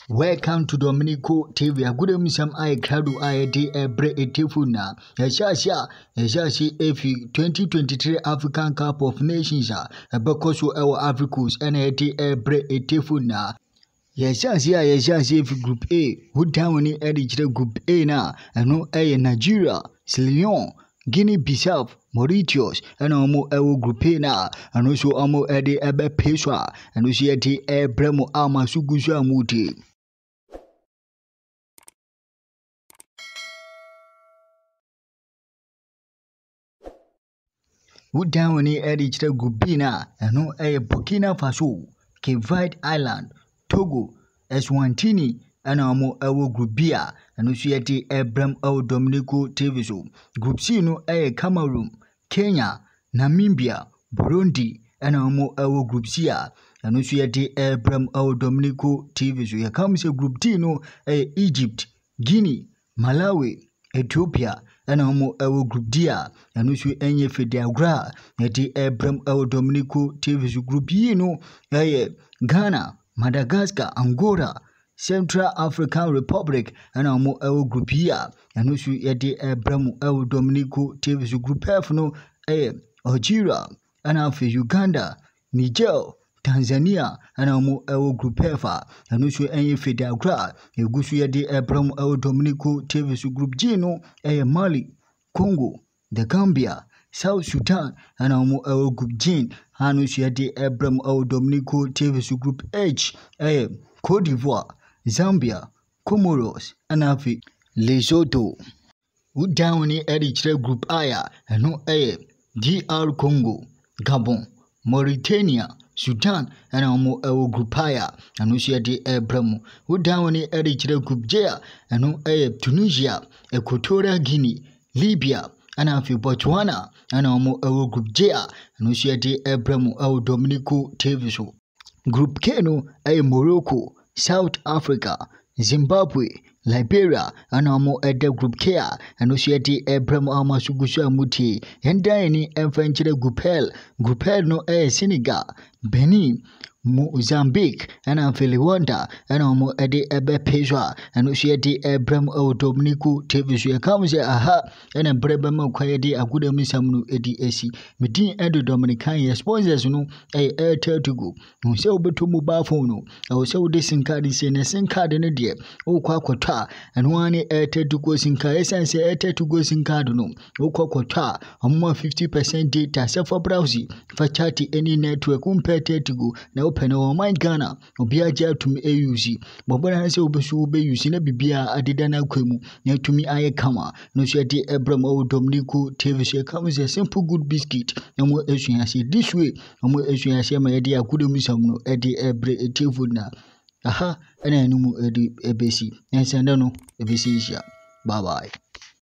Welcome to Dominico TV. A good emission. I crowd I de ebre etifuna. Yasha efi 2023 African Cup of Nations. A bekoso our Africans and eti ebre etifuna. Yasha efi Group A. Who down in edit Group A na. And no A Nigeria, Sierra Leone, Guinea-Bissau, Mauritius, and almost our group na, and also almost at the Ebe Peswa, and also at the Ebremo Alma Sugusha Muti. Who down in edit Group B na, and no A Burkina Faso, Cape Verde Island, Togo, Eswatini, and almost our group B, and also at the Ebrem O Dominico TV. Group C no A Cameroon, Kenya, Namibia, Burundi, and our group C, and also at the Ebrem O Dominico TV. Here comes a group D no A Egypt, Guinea, Malawi, Ethiopia, and our group D, and also any Fediagra at the Ebrem O Dominico TV. Group E no A Ghana, Madagascar, Angola, Central African Republic, and our group here, and also at the Ebrem O Dominico TV. Group F no A Algeria, and after Uganda, Niger, Tanzania, and our group F, and also any Fediagra, a Gusu at the Ebrem O Dominico TV. Group G no A Mali, Congo, the Gambia, South Sudan, and our group G, and also at the Ebrem O Dominico TV. Group H A Cote d'Ivoire, Zambia, Comoros, and Afi, Lesotho. Who down in Eritrea Group I, and no A, DR Congo, Gabon, Mauritania, Sudan, and our Group I, and also the Ebremo. Who down in Eritrea Group J, and no A, Tunisia, Equatorial Guinea, Libya, and Afi Botswana, and our Group J, and also the Ebremo O Dominico TV. Group K no A Morocco, South Africa, Zimbabwe, Liberia, and at the Group K, and also at the Ebrem Alma Sugusha Muti, and Diany and French Group L no A Senegal, Benin, Mozambique, and Rwanda, and at the Ebe Peswa, and also at the Ebrem O Dominico TV. Comes aha, and a Brebema Quayadi, a good Missamu ADAC, Medin and the Dominican sponsors no a airtel to go. No sell but to mobile phone. I will sell this in card is in a sin card in a dear. O Quaquata, and one airtel to go sin car, and say airtel to go sin card no. O Quaquata, a more 50% data, self for browsing, for chatty any network, compared to go. Now open our mind Ghana, or be a jail to me AUC. But when I say Obesu be using a Bibia, I did an alquemu, near to me I kama, no shed the Ebrem O Dominico TV comes a simple good biscuit, and more as I say this way, and more as I say my idea could miss some no Eddie Ebre Etivuna. Aha, and I know Eddie ABC, and Sandano ABC. Bye bye.